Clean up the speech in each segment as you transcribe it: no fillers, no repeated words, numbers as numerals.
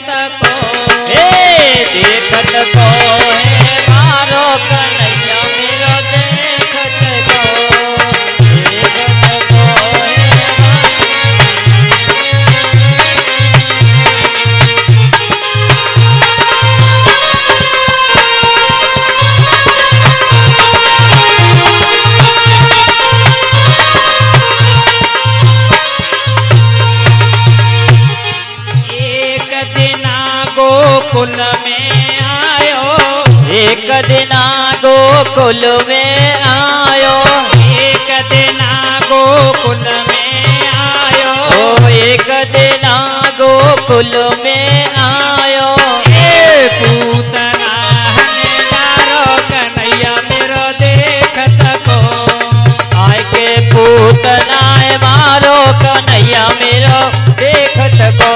को, देखत को है मारो कन्हैया मेरो देखत को, देखत को है गोकुल में आयो, एक दिना गोकुल में आयो, एक दिना गोकुल में आयो, ओ एक दिना गोकुल में आयो। पूतना हनेदारो कन्हैया मेरो देखत को, आय के पूतना मारो कन्हैया मेरो देखत को।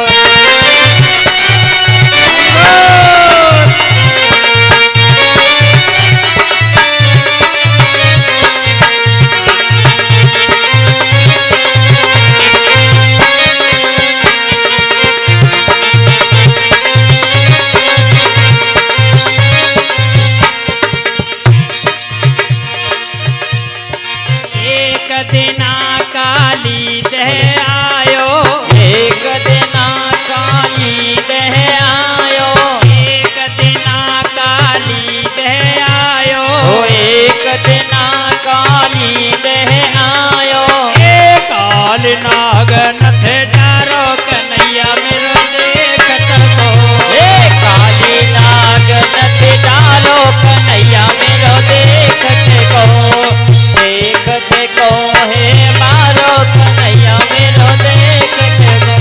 दिना काली दह आयो, एक दिना काली दह आयो, एक दिना काली दह आयो, ओ एक दिना काली दह आयो। काल नागन थे डारो कन्हैया मेरो देखत को, काली नागन थे डारो कन्हैया मेरो देखत को, देखत को है मारो कन्हैया मेरो देखत को।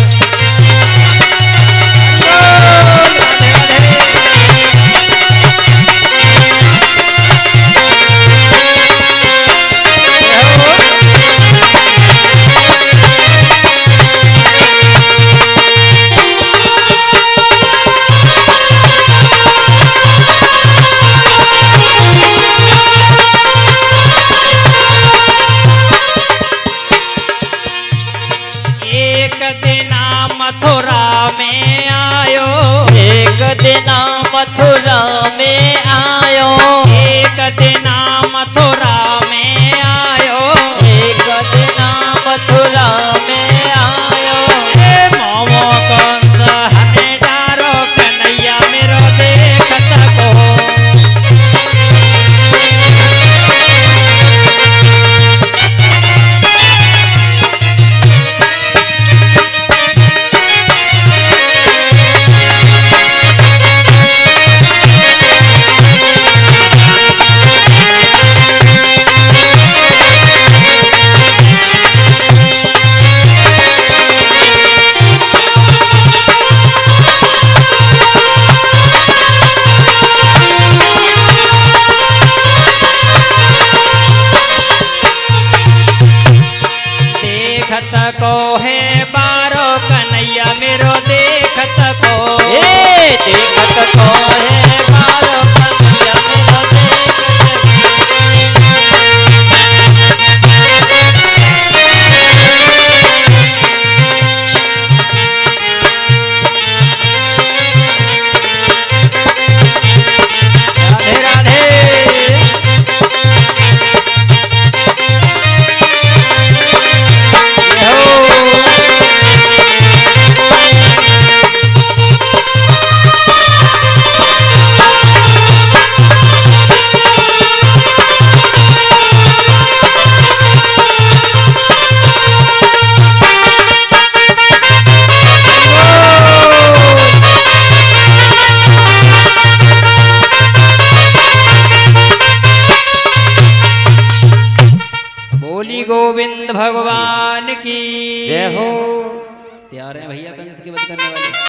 एक दिना मथुरा में आयो, एक दिना मथुरा में आयो, एक दिना मथुरा में आयो, एक दिना मथुरा में आयो। मोमो कंस हनेदारो कन्हैया मेरो देखत को, देखत को है बारो कन्हैया मेरो देखत को, देखत को है मारो कन्हैया मेरो राधे राधे। बोली गोविंद भगवान की जय हो। तैयार है भैया कंस की वध करने वाले।